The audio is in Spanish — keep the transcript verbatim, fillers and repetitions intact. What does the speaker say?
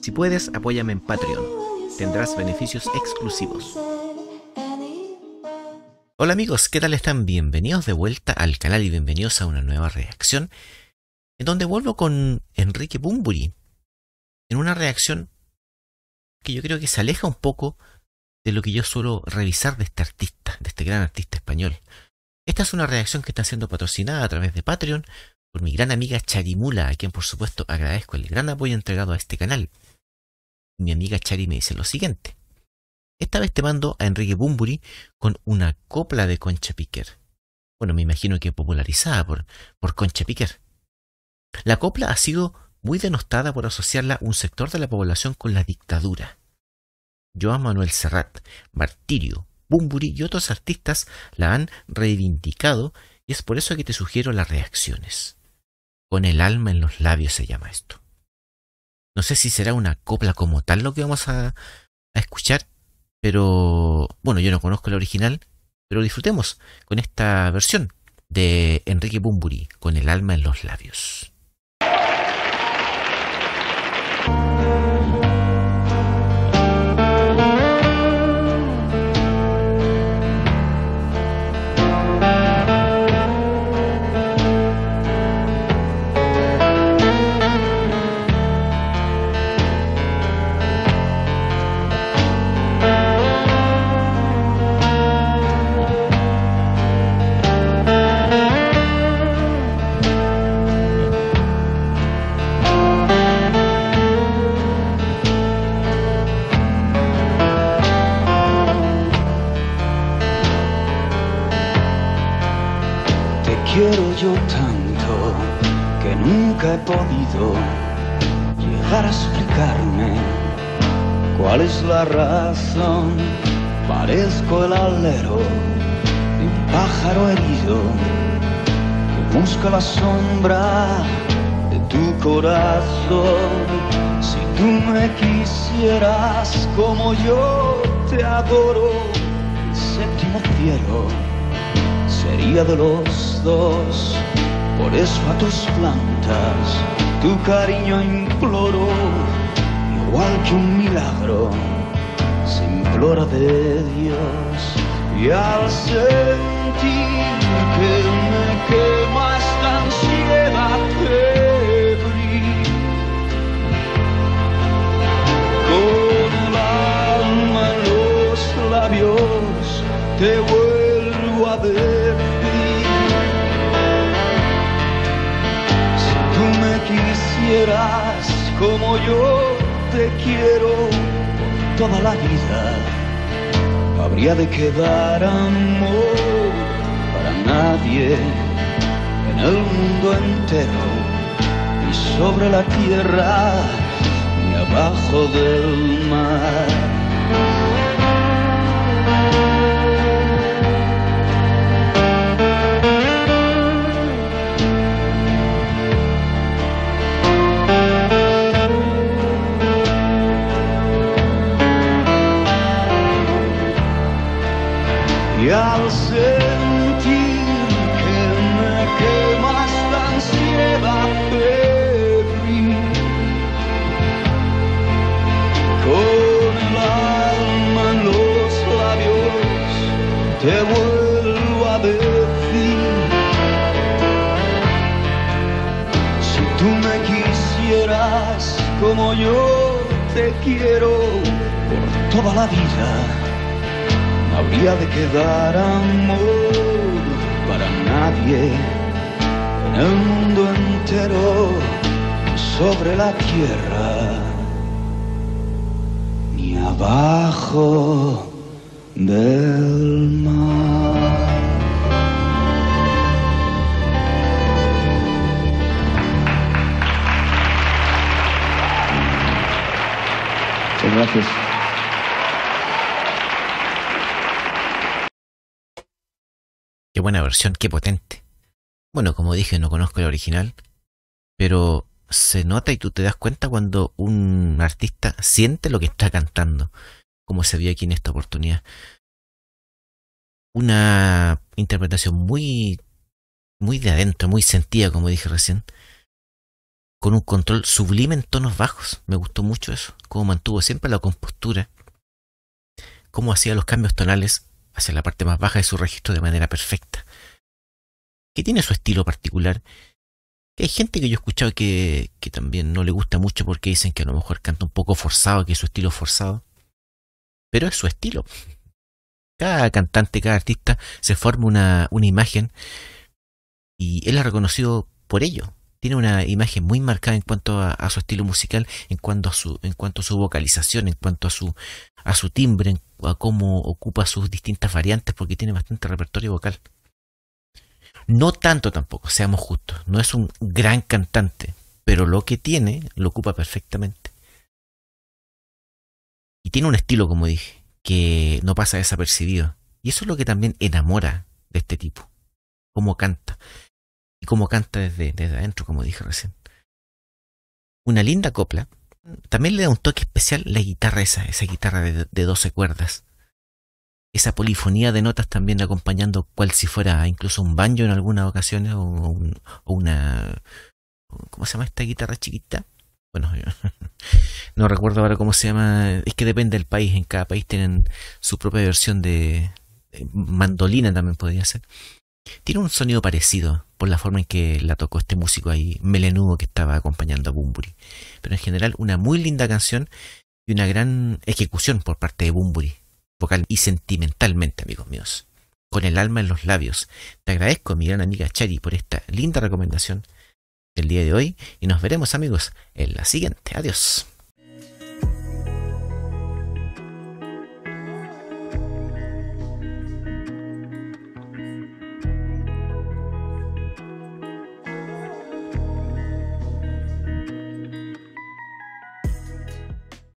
Si puedes, apóyame en Patreon. Tendrás beneficios exclusivos. Hola amigos, ¿qué tal están? Bienvenidos de vuelta al canal y bienvenidos a una nueva reacción en donde vuelvo con Enrique Bunbury en una reacción que yo creo que se aleja un poco de lo que yo suelo revisar de este artista, de este gran artista español. Esta es una reacción que está siendo patrocinada a través de Patreon por mi gran amiga Charimula, a quien por supuesto agradezco el gran apoyo entregado a este canal. Mi amiga Chari me dice lo siguiente: esta vez te mando a Enrique Bunbury con una copla de Concha Piquer. Bueno, me imagino que popularizada por, por Concha Piquer. La copla ha sido muy denostada por asociarla a un sector de la población con la dictadura. Joan Manuel Serrat, Martirio, Bunbury y otros artistas la han reivindicado y es por eso que te sugiero las reacciones. Con el alma en los labios se llama esto. No sé si será una copla como tal lo que vamos a, a escuchar, pero bueno, yo no conozco la original, pero disfrutemos con esta versión de Enrique Bunbury, Con el alma en los labios. Quiero yo tanto que nunca he podido llegar a explicarme cuál es la razón. Parezco el alero de un pájaro herido que busca la sombra de tu corazón. Si tú me quisieras como yo te adoro, el séptimo cielo sería de los dos. Por eso a tus plantas tu cariño imploro, igual que un milagro se implora de Dios. Y al sentir que me quema esta ansiedad febril, con el alma en los labios te vuelvo a ver. Quisieras como yo te quiero por toda la vida, habría de quedar amor para nadie en el mundo entero, ni sobre la tierra ni abajo del mar. Y al sentir que me quemas la ansiedad febril, con el alma en los labios te vuelvo a decir: si tú me quisieras como yo te quiero por toda la vida, habría de quedar amor para nadie en el mundo entero, ni sobre la tierra ni abajo del mar. Muchas gracias. Qué buena versión, qué potente. Bueno, como dije, no conozco el original, pero se nota y tú te das cuenta cuando un artista siente lo que está cantando, como se vio aquí en esta oportunidad. Una interpretación muy, muy de adentro, muy sentida, como dije recién. con un control sublime en tonos bajos. Me gustó mucho eso, cómo mantuvo siempre la compostura, cómo hacía los cambios tonales hacia la parte más baja de su registro de manera perfecta. Que tiene su estilo particular. Que hay gente que yo he escuchado que, que también no le gusta mucho porque dicen que a lo mejor canta un poco forzado, que su estilo es forzado. Pero es su estilo. Cada cantante, cada artista se forma una, una imagen y él es reconocido por ello. Tiene una imagen muy marcada en cuanto a, a su estilo musical, en cuanto a su, en cuanto a su vocalización, en cuanto a su, a su timbre, en, a cómo ocupa sus distintas variantes, porque tiene bastante repertorio vocal. No tanto tampoco, seamos justos. No es un gran cantante, pero lo que tiene lo ocupa perfectamente. Y tiene un estilo, como dije, que no pasa desapercibido. Y eso es lo que también enamora de este tipo. Cómo canta. Y cómo canta desde, desde adentro, como dije recién. Una linda copla. También le da un toque especial la guitarra esa, esa guitarra de, de doce cuerdas. Esa polifonía de notas también acompañando cual si fuera incluso un banjo en algunas ocasiones o, un, o una... ¿Cómo se llama esta guitarra chiquita? Bueno, no recuerdo ahora cómo se llama. Es que depende del país. En cada país tienen su propia versión de, de mandolina también podría ser. Tiene un sonido parecido por la forma en que la tocó este músico ahí, melenudo, que estaba acompañando a Bunbury. Pero en general una muy linda canción y una gran ejecución por parte de Bunbury, vocal y sentimentalmente, amigos míos. Con el alma en los labios. Te agradezco, mi gran amiga Chari, por esta linda recomendación del día de hoy y nos veremos, amigos, en la siguiente. Adiós.